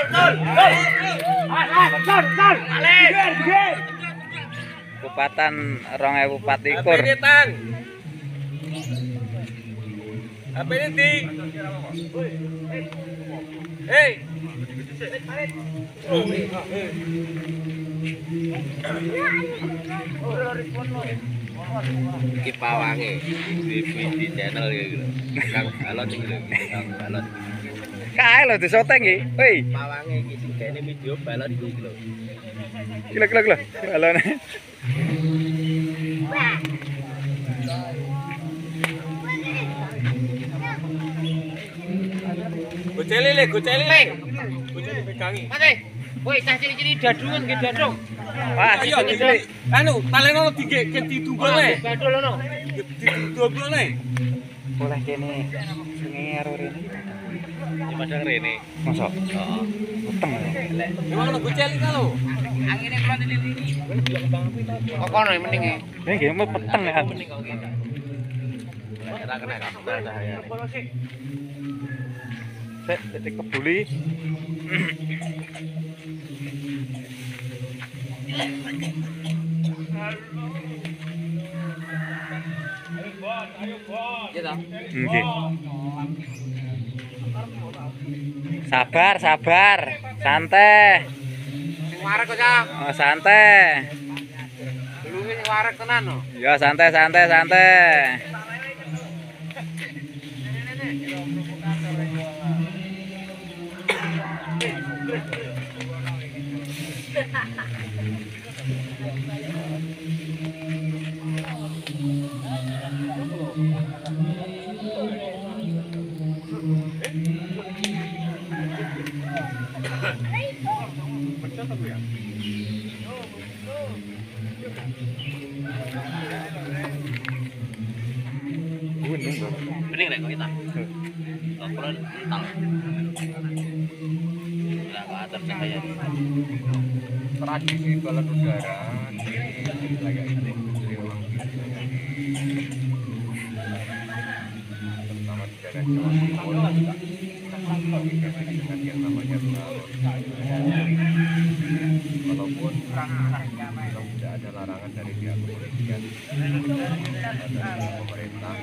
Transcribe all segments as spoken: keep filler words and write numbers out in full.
Kupatan rong ewu patlikur. Apa ini di? Hei. Iki pawange di di channel gitu. Kang Balon iki lho, Kang Balon. Kae lho disoteng iki. Woi, Pawange iki sigene video balon iki lho. gila gila gila. Balon. Goceli le, goceli le. Goceli pegangi. Mate. Woi, cah cilik-cilik dadungan nggih dadung. Wah, Ayo cilik-cilik. anu, taleno dige ditunggu le. Gadul ono. Ditunggu le. Boleh kene nger rene. Ya padahal rene. Mosok. Heeh. Uteng. Memang ono goceli ka lho. Angine kula dilili. Kok kono mending e. Ini nggih mau peteng ya. Ora kena cahaya. Sik titik kebuli. Ya ta. Nggih. Sabar, sabar. Santai. Sing warek kok, Cak. Oh, santai. Dulunge sing warek tenan no. Ya santai, santai, santai. Bening rek kok kita. Kok kula ental. Ora kok atur cahaya. Tradisi balon udara di wilayah ini terutama di daerah Jawa Timur diganti dengan yang namanya balon. Walaupun memang tidak ada larangan dari pihak kepolisian, dari pemerintah,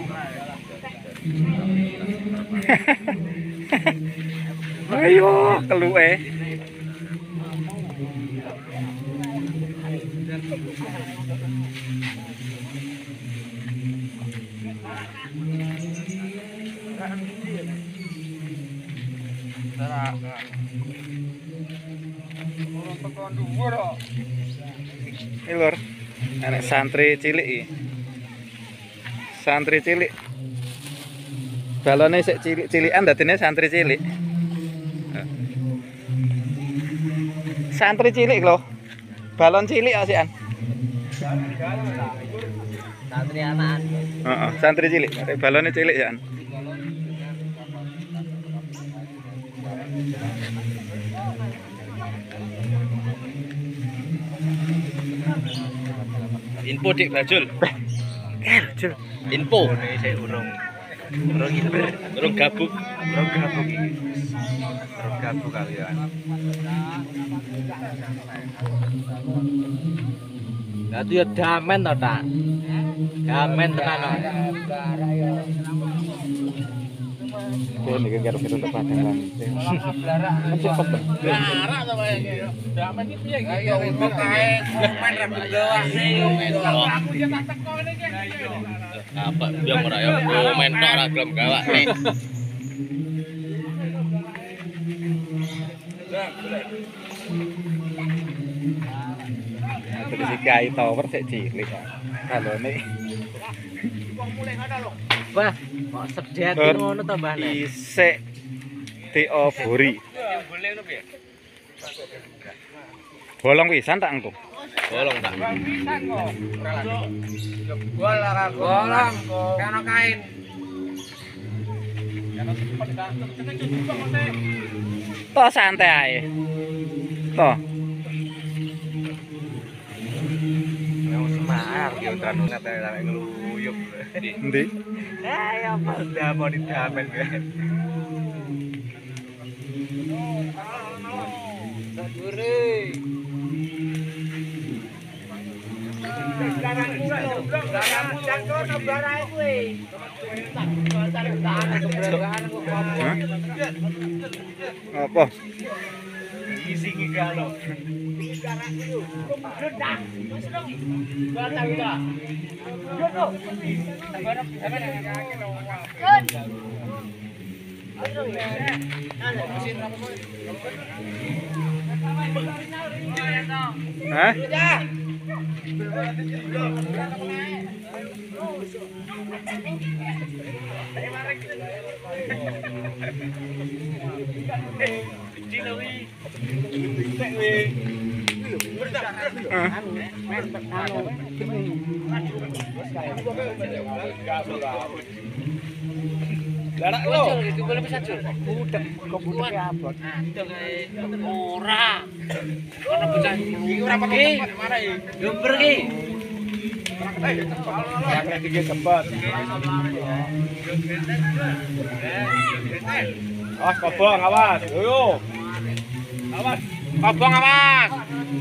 Ayo, keluwe. Ini lur, anak santri cilik iki. Santri cilik. Balone sik cilik-cilikan dadine santri cilik. Santri cilik lho. Balon cilik asikan. Santri anak. Heeh, santri cilik. Balone cilik ya. Info Dik Bajul. Bajul. Info. Saya urung. Urung urung gabuk. Urung gabuk iki. Urung gabuk kalian. Dadi ya damen to, Tak. Damen tenan. Oke, niki karo-karo tepat kan. Larak to kaya iki. Damen iki piye iki? Ayo kok kae men ra bawah. Aku ya tak teko ngene iki. Apa dia merayap komen tok ora gelem gawak nek. Terus si Kai Tower sik cilik. Balone Wah, kok sedet ngono to, Mbah? isik diobori. Bolong pisan tak engko. Bolong tak. Bolong, bolong, kano kain. Toh santai ae. Toh. Yang semangat ya udah nungat sampai ngeluyup. Endi? Eh ya apa udah mau didamen. Hah? Apa? Isi galo. Hah? Larak lo. Itu boleh bisa cur. Udah komputer apa? Ora. Ono bisa iki ora pakai tempat mana iki? Yo pergi. Yang ketiga tempat. Awas kobong, awas. Yo. Awas. Kobong awas.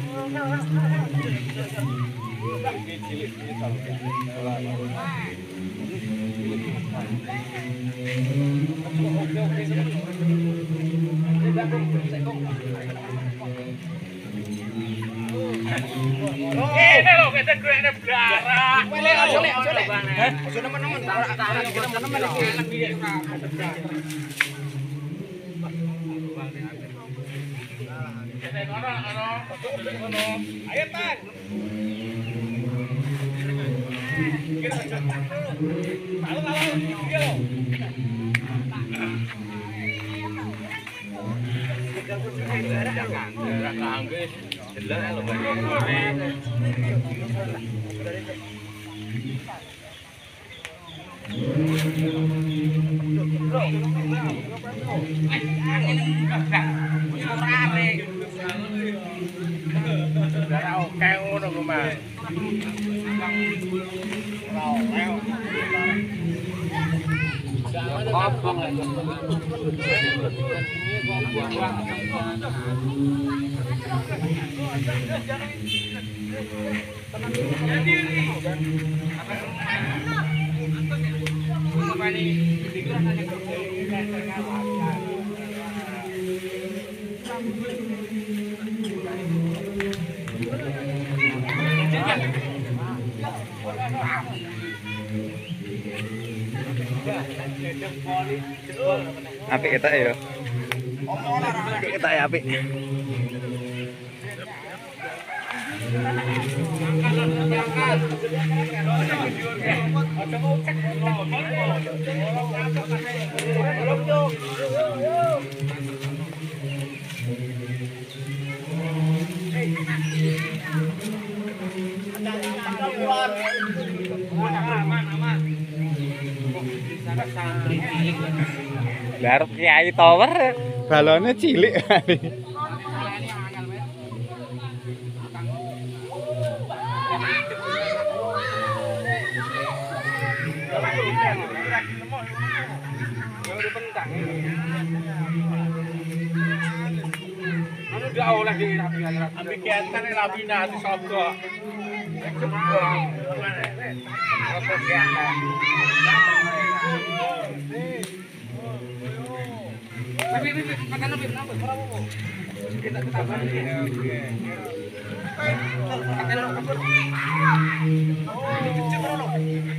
Ini loh, kita gue ini berdarah. Boleh, boleh, boleh. Sudah teman-teman, kita teman-teman. Ayo, Tan. Oke, ngono ku, Mas. Apik ketok ya. Apik ketok ya apik. Lah Kiai Tower balone cilik kali. Anu jauh lagi rapi rapi kenten rapi nanti sogok. Tapi tapi makan lebih kenapa? Berapa? Kita kita balik. Oke. Makan lo kabur. Oh, kecil bro.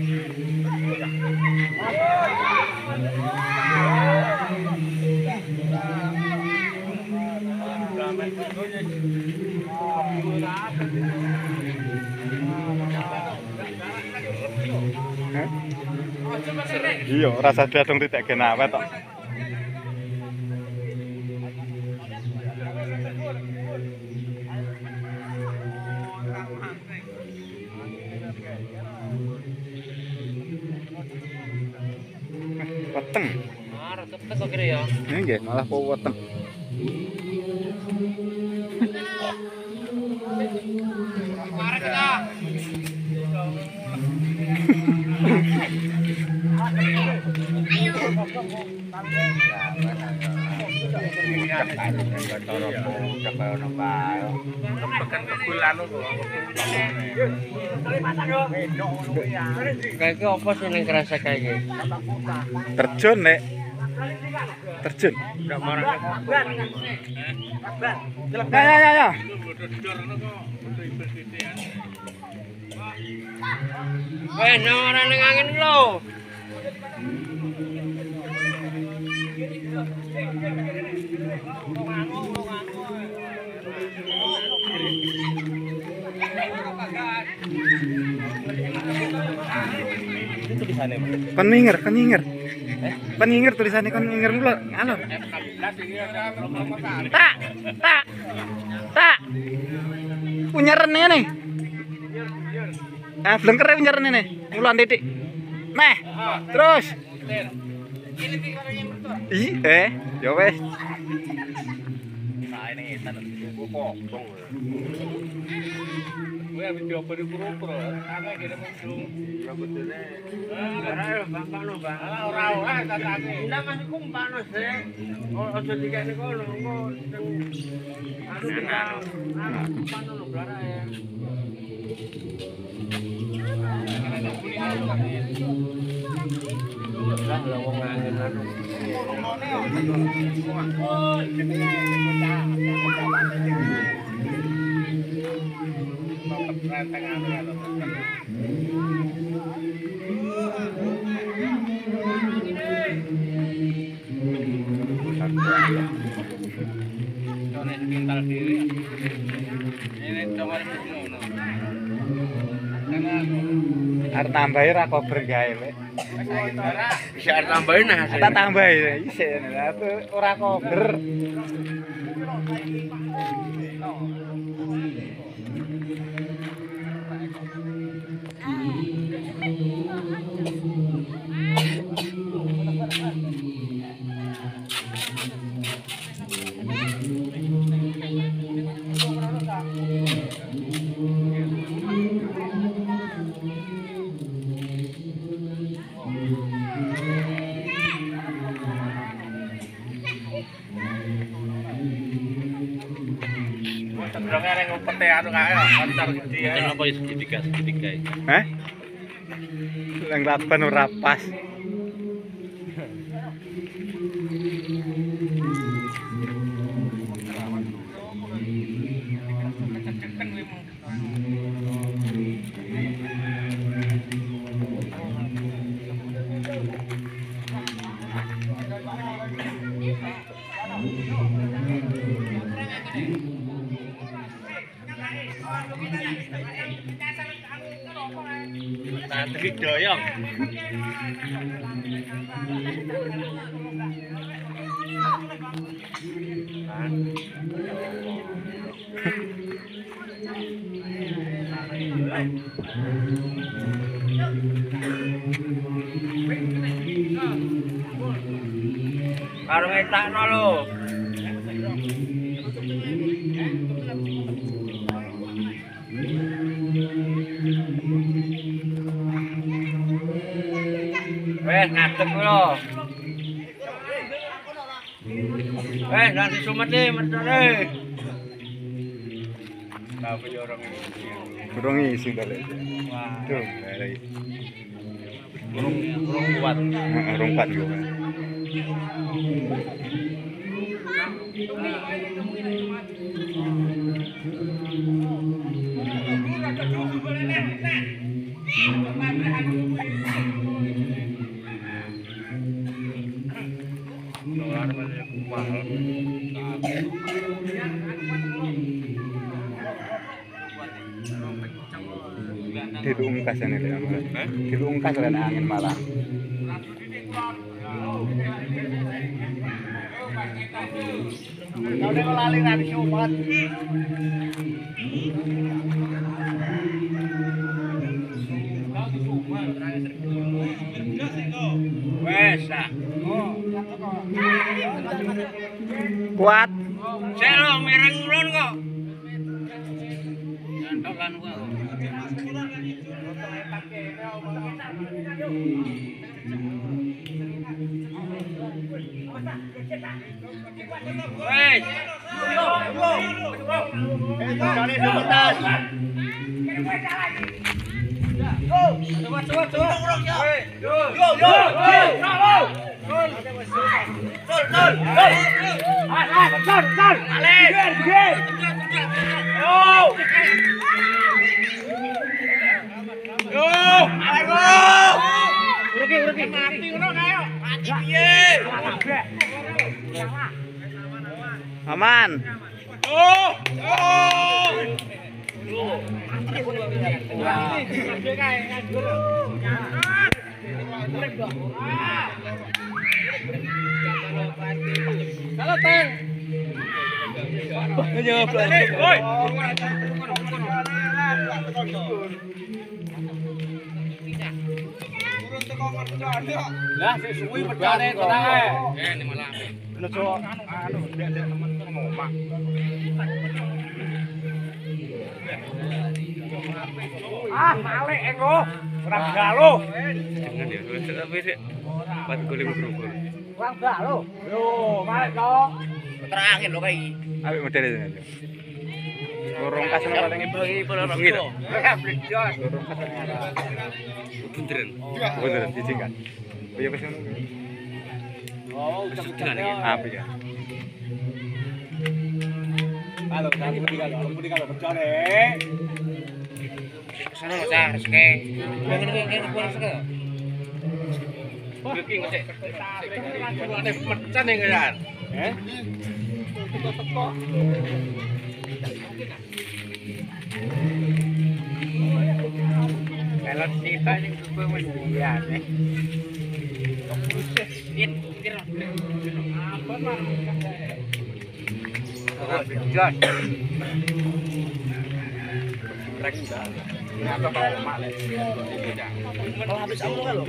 Iya, rasa jadung tidak kena apa tok. Weteng. Ah, tetep kok kira ya. Ini nggih malah po weteng. Mari kita. Kayak apa sih yang kerasa kayak gitu? Terjun nek. Terjun. Ya ya ya ya. Weh, nang ora ning angin lho. Kon minger, kon minger. Kon minger tulisannya kon minger mulu ngalor. Tak, tak. Tak. Punya rene nih. Ah, blengker punya rene nih. Mulan titik. Nah, terus. Ih, eh, ya wes. Nah, ini etan aku potong. Gue habis dioper di pura-pura, apa kira muncul? Rambutnya. Ora bapak no, Bang. Ora ora tatake. Ndak masih kumpano sih. Oh, aja dikene kono, engko sing anu tinggal. Anu kumpano lho blara ya. Lah lho wong angin anu. Pintal diri. Ini coba ngono. Arep tambahi ra kober gawe lek. Bisa tambahin nah. Tak tambahi isih ora kober. Sebenarnya yang ngumpet ya anu kae antar gede ya. Kenapa wis segitiga segitiga iki? Hah? Lang laban ora pas. Nanti doyong. Karo ngetakno lho. Wes ngadeg lho. Wes nanti sumet iki mertone. Tapi orang ini. Kurang isi balik. Tuh, lagi. Burung burung kuat. Heeh, rong kuat yo. Dilungkas ini dia malah. Dilungkas kan angin malah. Kalau lali nanti sobat. Wes ah. Kuat. Selo mireng ulun kok. Nyantok kan kok. Wes. Kali sebentar. Coba coba coba. Yo yo yo. Bravo. Gol. Gol gol. Ah ah gol gol. Alen. Gol. Yo. Yo. Ayo. Urgi urgi mati ngono kae. Mati piye? Aman. Oh. Oh. Halo Teng. Nyoba. Woi. Lah sik suwi pedane tenang ae. Eh ini malah. Lho cok anu ndek-ndek temen ngomak. Ah, malik engko. Ora galo. Jangan ya, tapi sih. Pat guling berubah. Ora galo. Yo, malik kok. Terangin lho kae. Apik model itu. Lorong kas nang paling ibu iki Bengi bengi to? to. Bledor. Lorong kas. Beneran. Bener dijikan. Oh ya wis ngono. Oh, ucap-ucap. Apik ya. Halo, kamu budi kalau, kamu budi kalau bercanda. Sana Mas, reske. Yang ini yang ini kurang sekali. Iki ngecek. Ane mecan ning kan. Eh? Teko-teko. Kalau kita ini super mendian eh. Ini kira apa mah? Jos. Rek udah. Apa mau males? Kalau habis kamu kan lo.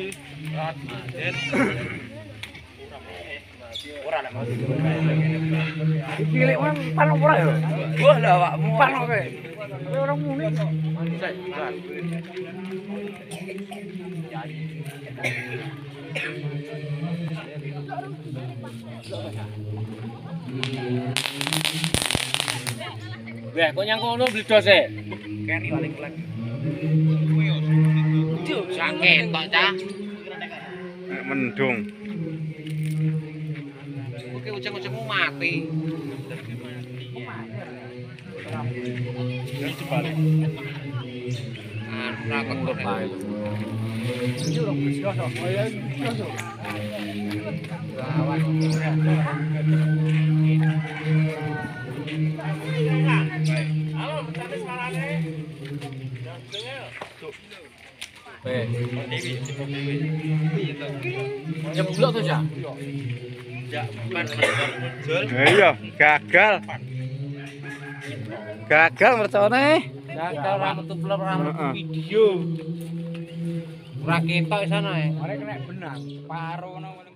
Ora lah mau dipilih orang panok ora ya? Wah lah awakmu panok kowe. Kowe orang muni. Weh, kok nyang kono bledos e? Keri balik lagi. Cuk, sakit tok, Cah. Mendung. Oke, ujung-ujungmu mati. Ini dibalik. Ah, ora kok bae. Halo, bercanda suarane. Eh, nyeblok tuh, Cak. Iya, gagal. Gagal mercone. Gagal ora metu vlog ora metu Heeh. video. Ora ketok sana ya. Mari kena benang. Paro ngono.